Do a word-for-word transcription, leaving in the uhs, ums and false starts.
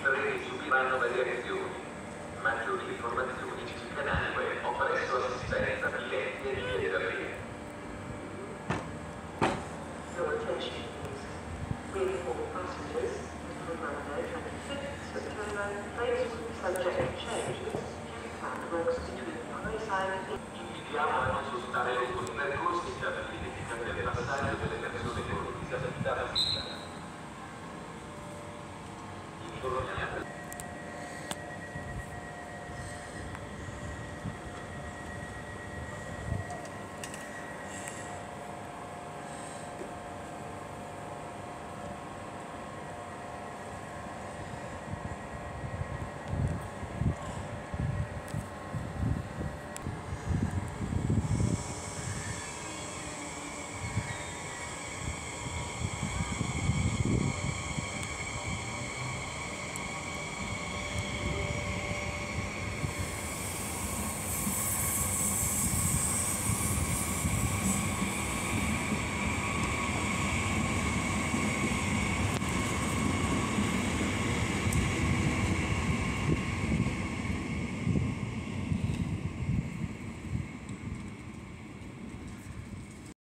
treni subiranno variazioni. Maggiori informazioni sul canale web o presso assistenza clienti e linee d'arrivo. Your attention please. We inform passengers that from Monday, twenty-fifth September, trains will be subject to changes due to planned works between Paryside and Invitiamo a non sostare lungo i percorsi stabiliti per il passaggio delle persone con disabilità fisica. Informiamo